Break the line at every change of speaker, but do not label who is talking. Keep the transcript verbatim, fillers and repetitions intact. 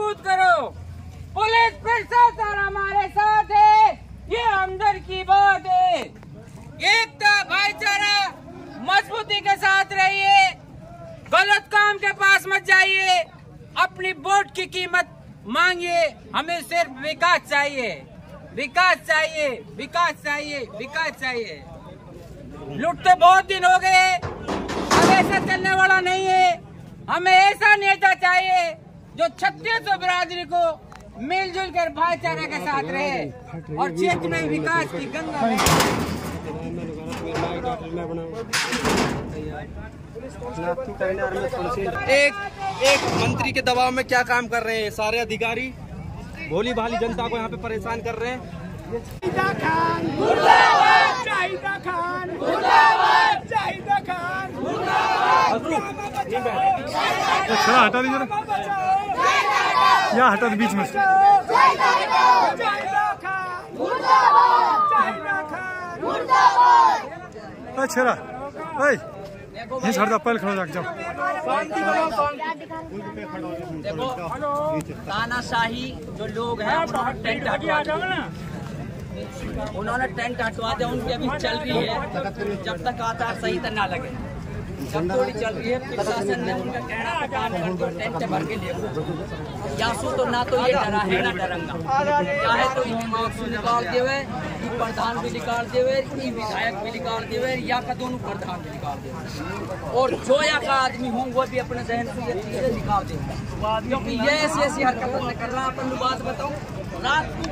मजबूत करो। पुलिस फिर से सर हमारे साथ है, ये अंदर की बात है। एकता भाईचारा मजबूती के साथ रहिए, गलत काम के पास मत जाइए, अपनी वोट की कीमत मांगिए। हमें सिर्फ विकास चाहिए, विकास चाहिए, विकास चाहिए, विकास चाहिए। लुटते बहुत दिन हो गए, अब ऐसा चलने वाला नहीं है। हमें ऐसा नेता चाहिए जो छत्तीसगढ़ बिरादरी को मिलजुल कर भाईचारा के साथ रहे और क्षेत्र में विकास की गंगा
एक एक मंत्री के दबाव में क्या काम कर रहे हैं सारे अधिकारी, भोली भाली जनता को यहाँ पे परेशान कर रहे हैं।
चाहिदा खान मुर्दाबाद, चाहिदा खान मुर्दाबाद, चाहिदा खान मुर्दाबाद।
अच्छा हटा दीजिए, यहाँ हटा दो बीच में से। अच्छा ये छड़ दो, पहले खड़ा जाओ।
देखो तानाशाही जो लोग हैं उन्होंने टेंट हटवा दिया, उन्होंने टेंट हटवा दिया, उनकी अभी चल रही है जब तक आचार संहिता ना लगे, जब थोड़ी चल रही है। प्रशासन ने उनका कहना था काम करके टेंट भर के लिए यासू तो ना तो ये डरा है ना डरंगा, चाहे तो मार्क्स निकाल देवे, प्रधान भी निकाल देवे, विधायक भी निकाल देवे, या का दोनों प्रधान भी निकाल देवे, और जो या का आदमी हों वो भी अपने जहन से ये चीजें निकाल देगा, क्योंकि ये ऐसी ऐसी हरकत कर रहा। अपन बात बताऊं, रात